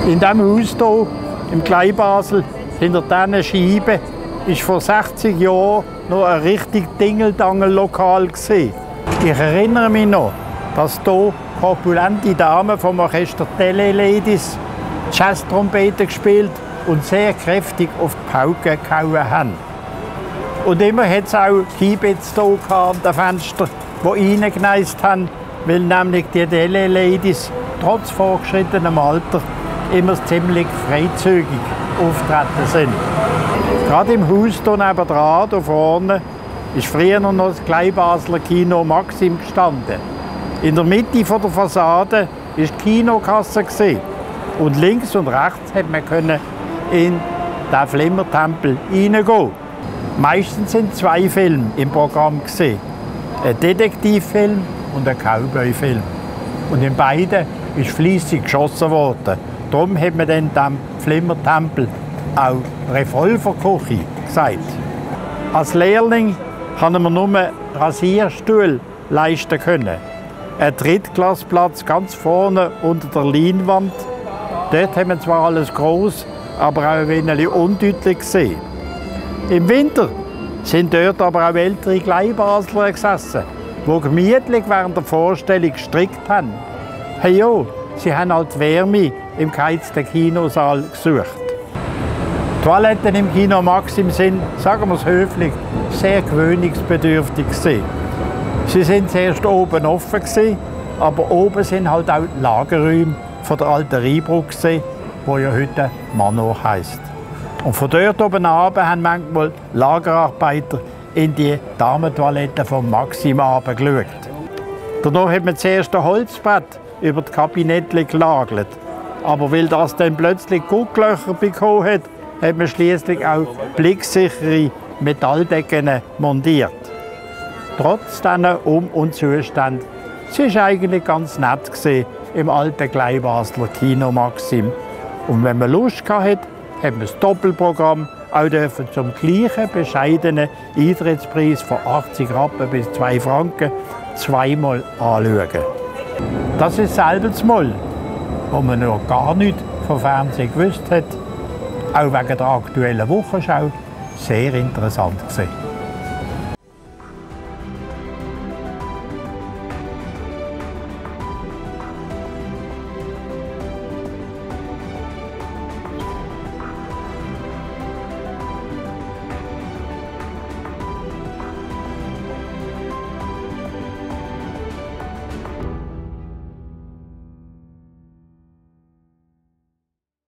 In diesem Haus hier, im Kleinbasel, hinter diesen Scheiben, war vor 60 Jahren noch ein richtig Dingeldangel-Lokal. Ich erinnere mich noch, dass hier korpulente Damen vom Orchester Tele Ladies Jazztrompete gespielt und sehr kräftig auf die Pauke gehauen haben. Und immer hat es auch Kiebitz hier an den Fenstern, die reingeneist haben, weil nämlich die Tele Ladies trotz vorgeschrittenem Alter immer ziemlich freizügig auftreten sind. Gerade im Haus hier nebendran, hier vorne, ist früher noch das Kleinbasler Kino Maxim gestanden. In der Mitte der Fassade war die Kinokasse. Und links und rechts konnte man in den Flimmertempel hineingehen. Meistens sind 2 Filme im Programm. Ein Detektivfilm und ein Cowboy-Film. Und in beiden ist fleissig geschossen worden. Darum hat man dann dem Flimmertempel auch Revolverküche gesagt. Als Lehrling konnte man nur einen Rasierstuhl leisten können. Ein Drittklassplatz ganz vorne unter der Leinwand. Dort haben wir zwar alles gross, aber auch ein wenig undeutlich gesehen. Im Winter sind dort aber auch ältere Kleinbasler gesessen, die gemütlich während der Vorstellung gestrickt haben. Hey ja, sie haben halt Wärme im geheizten Kinosaal gesucht. Die Toiletten im Kino Maxim sind, sagen wir es höflich, sehr gewöhnungsbedürftig gewesen. Sie sind zuerst oben offen gewesen, aber oben sind halt auch die Lagerräume von der alten Rheinbrücke gewesen, die ja heute Manor heisst. Und von dort oben runter haben manchmal Lagerarbeiter in die Damentoiletten vom Maxim geschaut. Danach hat man zuerst ein Holzbrett über das Kabinett gelagert. Aber weil das dann plötzlich Gucklöcher bekommen hat, hat man schließlich auch blicksichere Metalldecken montiert. Trotz diesen Um- und Zuständen, es war eigentlich ganz nett im alten Kleinbasler Kino Maxim. Und wenn man Lust hatte, hat man das Doppelprogramm auch zum gleichen bescheidenen Eintrittspreis von 80 Rappen bis 2 Franken zweimal anschauen. Das ist selber Mal, wo man noch gar nichts vom Fernsehen gewusst hat. Auch wegen der aktuellen Wochenschau sehr interessant gewesen.